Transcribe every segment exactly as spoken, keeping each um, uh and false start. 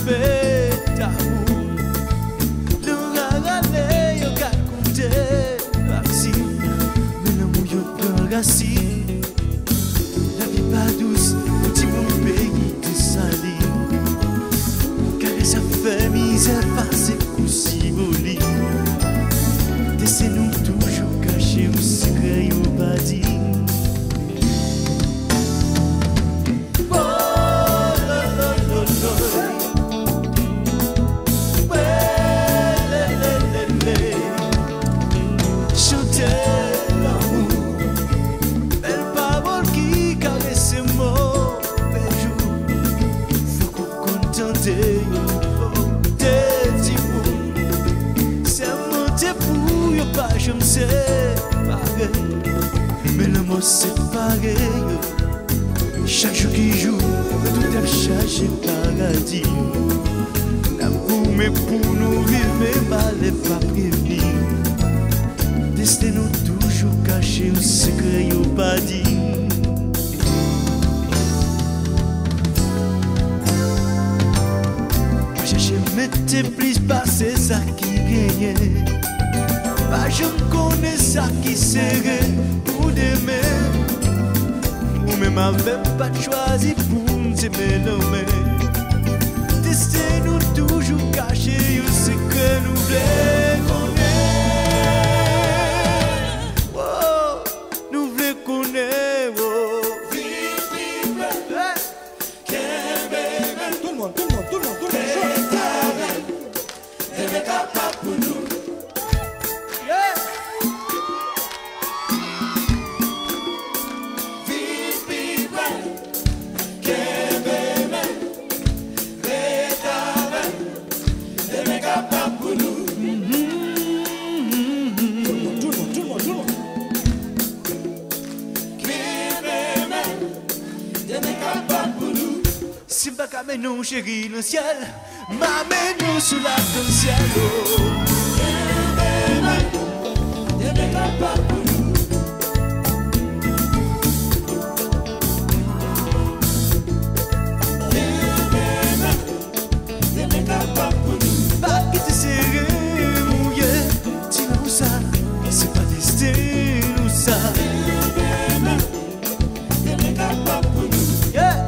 fait d'amour. Le ragale yo ka compte vaccine, mais l'amour yo prend racine. La vie pas douce, petit mon pays de sali. Car ça fait misère passer coup si boli. Laissez-nous toujours cacher au secret au badi. Je me séparer, mais l'amour c'est pareil. Chaque jour qui joue, tout a changé paradis. L'amour mais pour nous vivre, mais mal est pas prévenu. Laissez-nous toujours cacher au secret au paradis. Moi j'ai mettre plus passer ça qui gagne. Bah, je connais ça qui serait pour demain. Ou même avec pas choisi pour t'aimer l'homme. Laissez-nous toujours cacher ce que nous voulons connaître. Oh, nous voulons connaître. Oh. Vive, vive, tout le monde, tout le monde, tout le monde, tout le monde. C'est capable pour nous. Si pas qu'à nous chérie le ciel, m'amène-nous sous la ton ciel. Pas qui te serrer, mouillé, dis-nous ça, c'est pas destin ou ça. Yeah.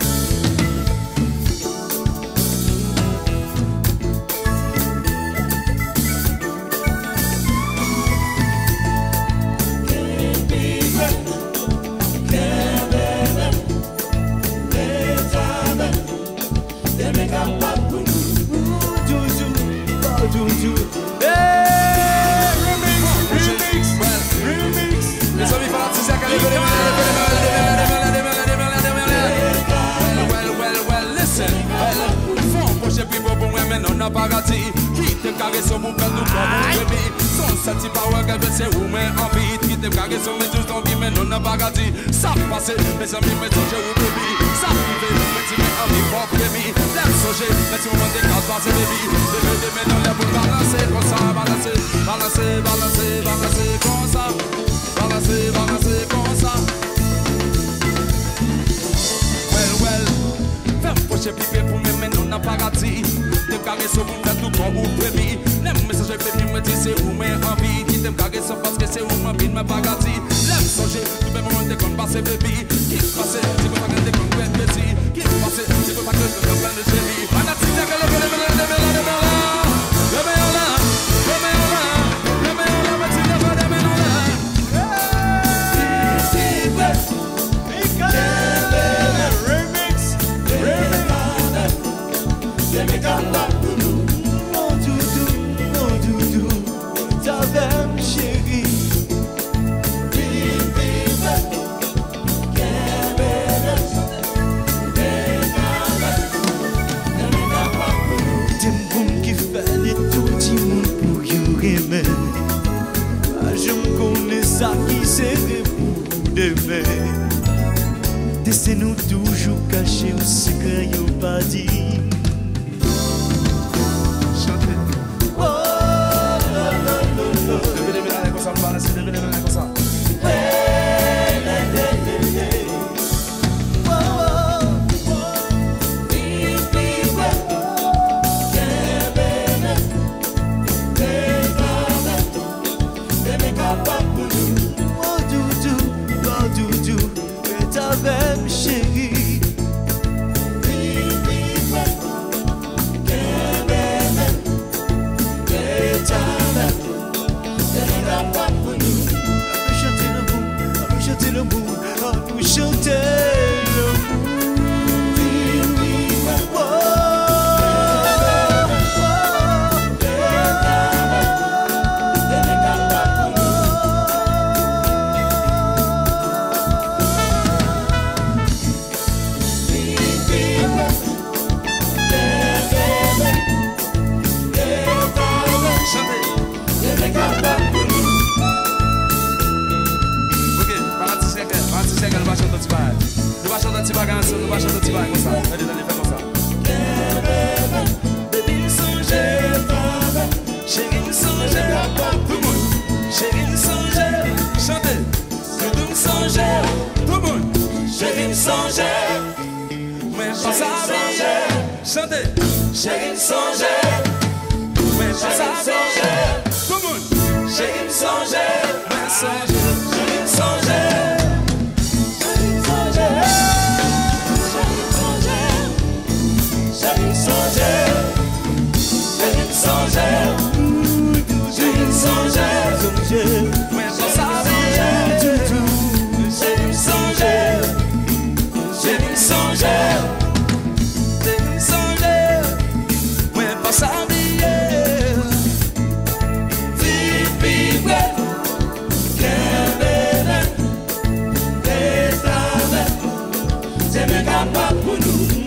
Qui te caresse sur mon père, nous comme bébé. Son senti pas ouais, qu'elle c'est où mais envie. Qui te caresse sur mes tous envie, mais non n'a pas gâté. Ça passe, mes amis, mais toujours au bébé. Ça privé, mais tu mets envie pour bébé. L'air songer, mais tu m'en décases pas, c'est bébé. Bébé, bébé, non, l'air pour balancer, comme ça, balancer, balancer, balancer, balancer, comme ça. Balancer, balancer, comme ça. Well, well, fais un projet privé pour mes mais non n'a pas gâté. Te caresse sur mon tête tout comme au bébé. N'aime message venu me dire c'est où mais envie. Qui t'aime caresse parce que c'est où ma vie me bagati. L'aime songer, tout le monde déconne pas c'est bébé. Qui passe, tu peux pas que déconne pas bébé. Qui passe, tu peux pas que tu plein de chérie. Fanatique, le le le le le le le le le meilleur là, le meilleur là, le meilleur là, mais tu n'as pas de meilleur là. Remix, remix. Mon doudou, mon doudou, ta belle chérie. T'es bon qui fait les tout du monde pour y aimer. Je me connais ça qui serait pour demain. Laissez-nous toujours cacher au secret au pas dit. songeait, mais pas sabillé. Chantez. Chérie me songeait, mais pas sabillé. Tout le monde. Chérie me songeait, mais songeait. Chérie me songeait. Chérie me songeait. Chérie me songeait. Chérie me songeait. Chérie me songeait. Mais pas sabillé. Chérie me songeait. Chérie me songeait. Chérie me songeait. Mais pas sabillé. Vive, c'est même capable pour nous.